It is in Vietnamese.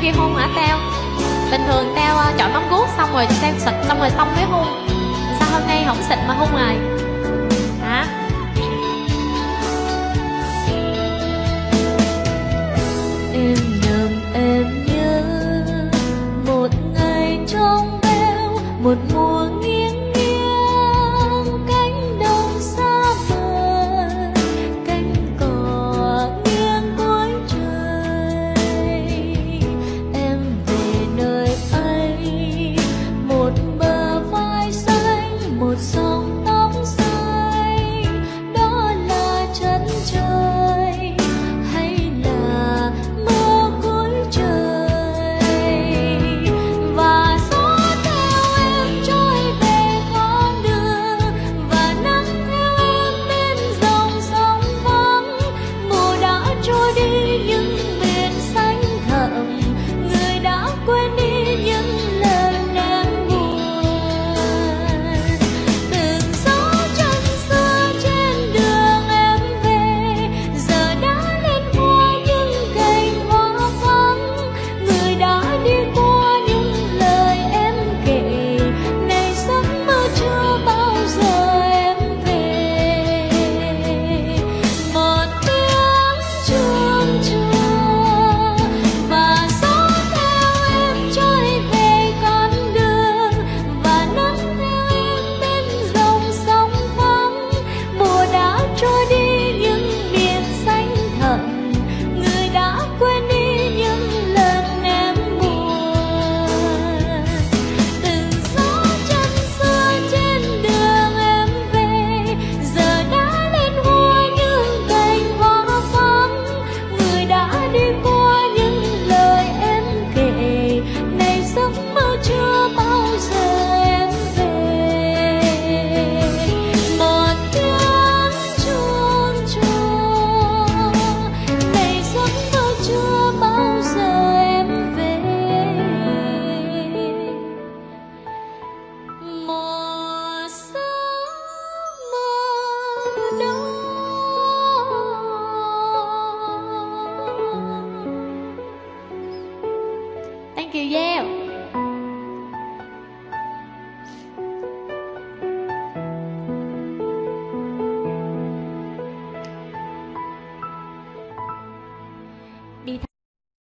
đi hôn hả Teo? Bình thường Teo chọn mắm guốc xong rồi Teo xịt xong mới hôn. Sao hôm nay không xịt mà hôn rồi? Hả? Em nằm em nhớ một ngày trong veo, một mùa nghiêng nghiêng cánh đồng xa vời, cánh cỏ nghiêng cuối trời. Em về nơi ấy, một bờ vai xanh, một dòng tóc xanh. Đó là chân trời hay là mưa cuối trời? Và gió theo em trôi về con đường, và nắng theo em bên dòng sông vắng. Mùa đã trôi đi những biển xanh thẳm, người đã quên đi những lời em buồn. Từng gió chân xưa trên đường em về, giờ đã lên hoa những cành hoa vắng. Người đã đi qua những lời em kể, này giấc mơ chưa bao giờ em về. Một tiếng chuông chùa và gió theo em trôi về con đường, và nắng theo em bên dòng sông vắng. Mùa đã trôi đi những biển xanh thẳm, người đã quên đi những lần em buồn. Từng gió chân xưa trên đường em về, giờ đã lên hoa những cành hoa vắng. Người đã đi qua những lời em kể, này giấc mơ chưa bao giờ em về. Một tiếng chuông chùa, này giấc mơ chưa bao giờ em về. Một giấc mơ đó. Thank you Gieo.